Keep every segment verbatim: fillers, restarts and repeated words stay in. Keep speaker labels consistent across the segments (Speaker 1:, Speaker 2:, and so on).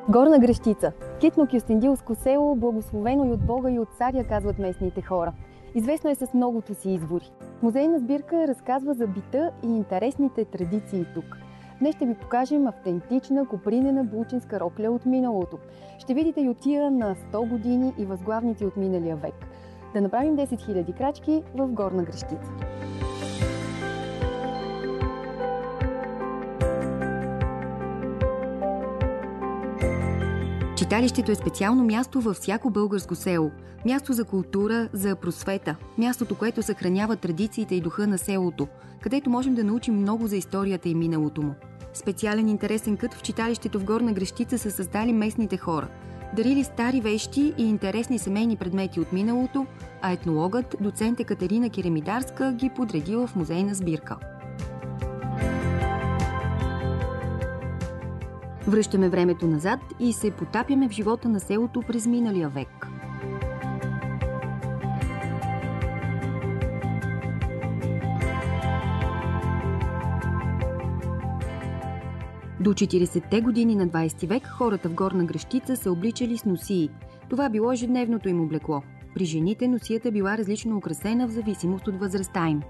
Speaker 1: Горна Грещица – китно-кюстендилско село, благословено и от Бога и от царя, казват местните хора. Известно е с многото си извори. Музейна сбирка разказва за бита и интересните традиции тук. Днес ще ви покажем автентична копринена булчинска рокля от миналото. Ще видите ютия на сто години и възглавници от миналия век. Да направим десет хиляди крачки в Горна Грещица. Читалището е специално място във всяко българско село. Място за култура, за просвета. Мястото, което съхранява традициите и духа на селото, където можем да научим много за историята и миналото му. Специален интересен кът в читалището в Горна Грещица са създали местните хора. Дарили стари вещи и интересни семейни предмети от миналото, а етнологът, доцент Екатерина Керемидарска, ги подредила в музейна сбирка. Връщаме времето назад и се потапяме в живота на селото през миналия век. До четиридесетте години на двадесети век хората в Горна Грещица се обличали с носии. Това било ежедневното им облекло. При жените носията била различно украсена в зависимост от възрастта им.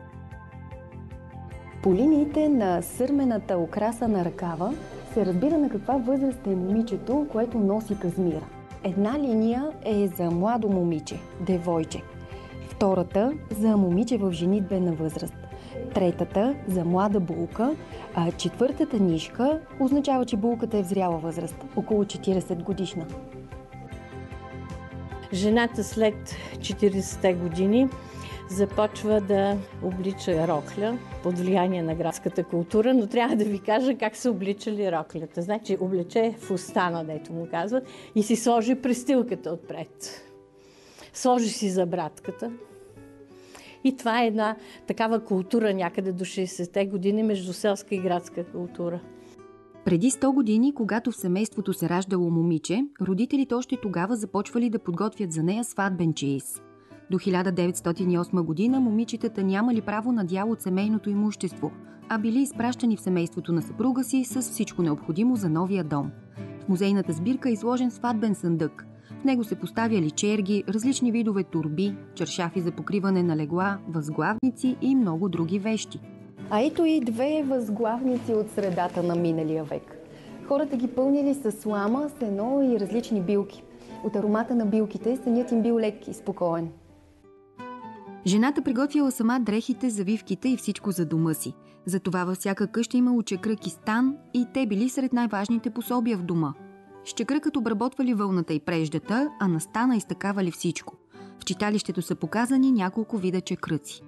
Speaker 1: По линиите на сърмената украса на ръкава се разбира на каква възраст е момичето, което носи казмира. Една линия е за младо момиче, девойче. Втората за момиче в женитбена възраст. Третата за млада булка, а четвъртата нишка означава, че булката е в зряла възраст, около четиридесет годишна.
Speaker 2: Жената след четиридесетте години започва да облича рокля под влияние на градската култура, но трябва да ви кажа как са обличали роклята. Значи облече фустана, дето му казват, и си сложи престилката отпред. Сложи си забратката. И това е една такава култура някъде до шейсетте години между селска и градска култура.
Speaker 1: Преди сто години, когато в семейството се раждало момиче, родителите още тогава започвали да подготвят за нея сватбен чеиз. До хиляда деветстотин и осма година момичетата нямали право на дял от семейното имущество, а били изпращани в семейството на съпруга си с всичко необходимо за новия дом. В музейната сбирка е изложен сватбен съндък. В него се поставяли черги, различни видове торби, чаршафи за покриване на легла, възглавници и много други вещи. А ето и две възглавници от средата на миналия век. Хората ги пълнили с слама, сено и различни билки. От аромата на билките сънят им бил лек и спокоен. Жената приготвяла сама дрехите, завивките и всичко за дома си. Затова във всяка къща имало чекрък и стан и те били сред най-важните пособия в дома. С чекръкът обработвали вълната и преждата, а на стана изтъкавали всичко. В читалището са показани няколко вида чекръци.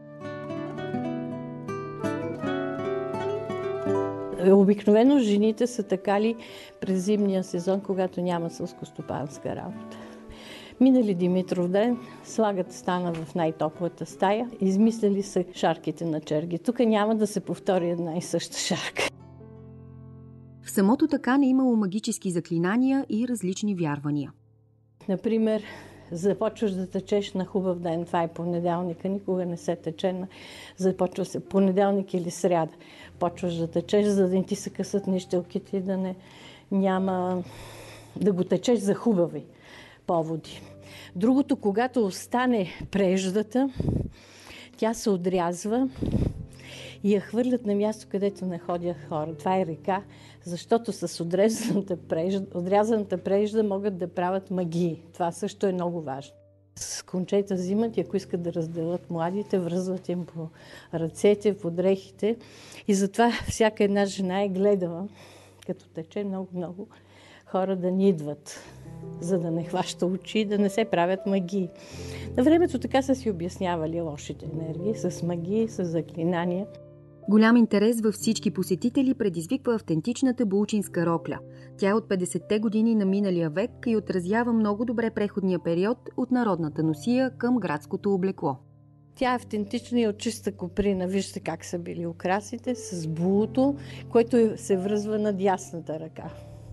Speaker 2: Обикновено жените са такали през зимния сезон, когато няма селскостопанска работа. Минали Димитров ден, слагат стана в най-топлата стая, измисляли са шарките на черги. Тук няма да се повтори една и съща шарка.
Speaker 1: В самото така не имало магически заклинания и различни вярвания.
Speaker 2: Например, започваш да течеш на хубав ден, това е понеделника, никога не се тече, започва се понеделник или сряда. Почваш да течеш, за да не ти се късат нищелките и да не няма да го течеш за хубави поводи. Другото, когато остане преждата, тя се отрязва и я хвърлят на място, където не ходят хора. Това е река, защото с отрязаната прежда, отрязаната прежда могат да правят магии. Това също е много важно. С кончета взимат и ако искат да разделят младите, връзват им по ръцете, по дрехите. И затова всяка една жена е гледала, като тече много-много, хора да ни идват, за да не хваща очи и да не се правят магии. На времето така са си обяснявали лошите енергии, с магии, с заклинания.
Speaker 1: Голям интерес във всички посетители предизвиква автентичната булчинска рокля. Тя е от петдесетте години на миналия век и отразява много добре преходния период от народната носия към градското облекло.
Speaker 2: Тя е автентична и от чиста коприна. Вижте как са били украсите с булото, което се връзва на дясната ръка.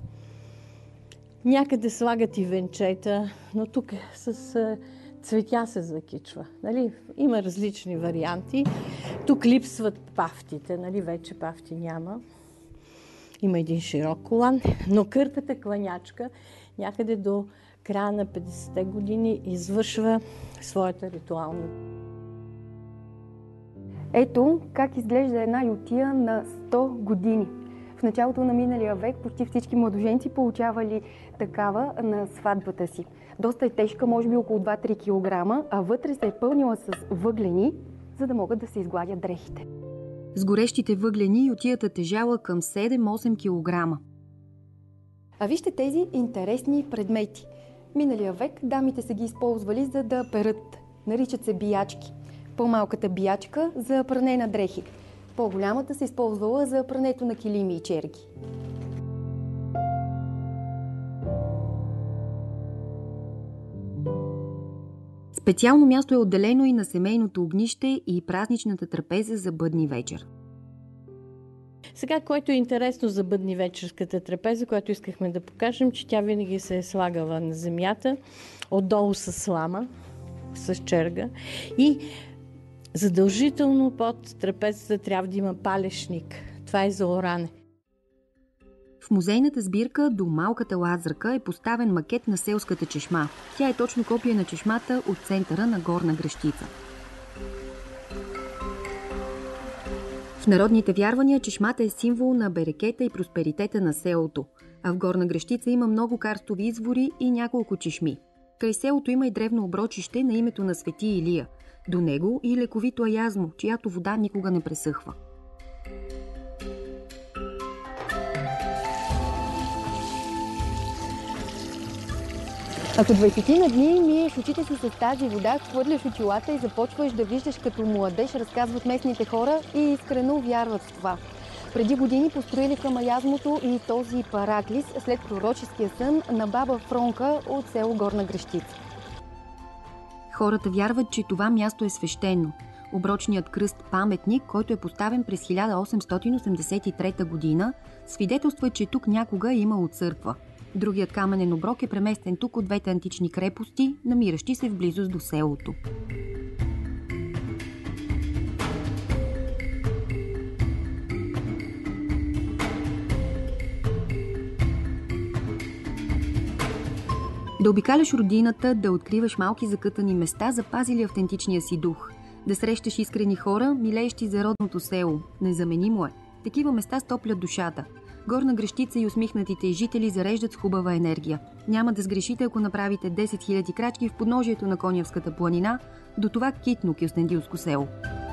Speaker 2: Някъде слагат и венчета, но тук с цветя се закичва. Нали? Има различни варианти. Тук липсват пафтите, нали? Вече пафти няма. има един широк колан, но кърпата кланячка някъде до края на петдесетте години извършва своята ритуална.
Speaker 1: Ето как изглежда една ютия на сто години. В началото на миналия век почти всички младоженци получавали такава на сватбата си. Доста е тежка, може би около два-три килограма, а вътре се е пълнила с въглени, за да могат да се изгладят дрехите. С горещите въглени ютията тежала към седем-осем килограма. А вижте тези интересни предмети. Миналия век дамите са ги използвали за да перат. Наричат се биячки. По-малката биячка за пране на дрехи. По-голямата се използвала за прането на килими и черги. Специално място е отделено и на семейното огнище и празничната трапеза за бъдни вечер.
Speaker 2: Сега, което е интересно за бъдни вечерската трапеза, което искахме да покажем, че тя винаги се е слагала на земята, отдолу с слама, с черга и задължително под трапезата трябва да има палешник. Това е за оране.
Speaker 1: В музейната сбирка до Малката Лазарка е поставен макет на селската чешма. Тя е точно копие на чешмата от центъра на Горна Гръщица. В народните вярвания чешмата е символ на берекета и просперитета на селото, а в Горна Гръщица има много карстови извори и няколко чешми. Край селото има и древно оброчище на името на Свети Илия. До него и лековито аязмо, чиято вода никога не пресъхва. Ако двайсетина дни миеш очите си с тази вода, хвърляш очилата и започваш да виждаш като младеж, разказват местните хора и искрено вярват в това. Преди години построили към аязмото и този параклис след пророческия сън на баба Фронка от село Горна Гръщица. Хората вярват, че това място е свещено. Оброчният кръст паметник, който е поставен през хиляда осемстотин осемдесет и трета година, свидетелства, че тук някога е имало църква. Другият каменен оброк е преместен тук от двете антични крепости, намиращи се в близост до селото. Да обикаляш родината, да откриваш малки закътани места, запазили автентичния си дух. Да срещаш искрени хора, милеещи за родното село. Незаменимо е. Такива места стоплят душата. Горна Гръщица и усмихнатите жители зареждат с хубава енергия. Няма да сгрешите, ако направите десет хиляди крачки в подножието на Конявската планина, до това китно кюстендилско село.